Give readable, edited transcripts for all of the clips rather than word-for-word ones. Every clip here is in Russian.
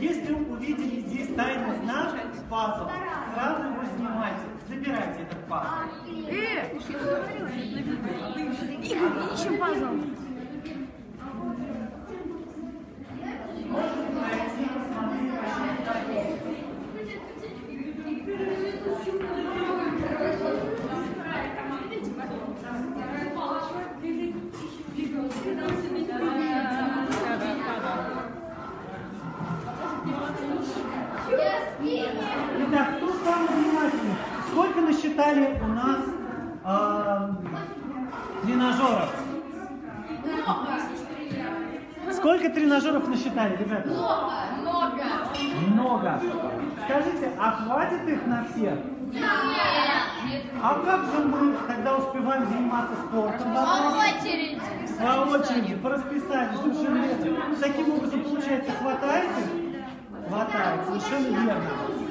Если увидели здесь тайный знак, пазл, сразу его снимайте, забирайте этот пазл. Игорь, ищем пазл. Итак, кто самый внимательный? Сколько насчитали у нас тренажеров? Сколько тренажеров насчитали, ребята? Много. Скажите, а хватит их на всех? А как же мы тогда успеваем заниматься спортом? По очереди, по расписанию, совершенно верно. Таким образом, получается, хватает их? Хватает, совершенно верно.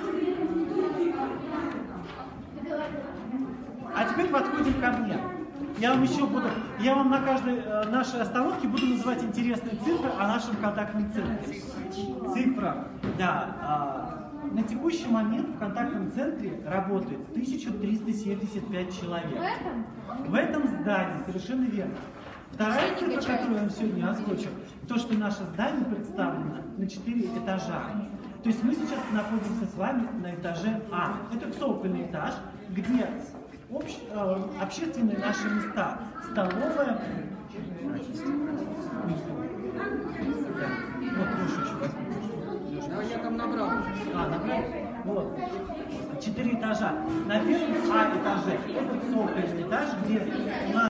А теперь подходим ко мне. Я вам на каждой нашей остановке буду называть интересные цифры о нашем контактном центре. Цифра, да. На текущий момент в контактном центре работает 1375 человек. В этом здании, совершенно верно. Вторая цифра, которую я вам сегодня озвучил, то, что наше здание представлено на 4 этажа. То есть мы сейчас находимся с вами на этаже А. Это цокольный этаж, где общественные наши места, столовая. Вот, Я там набрал. Набрал? Вот. 4 этажа. На первом А этаже это цокольный этаж, где у нас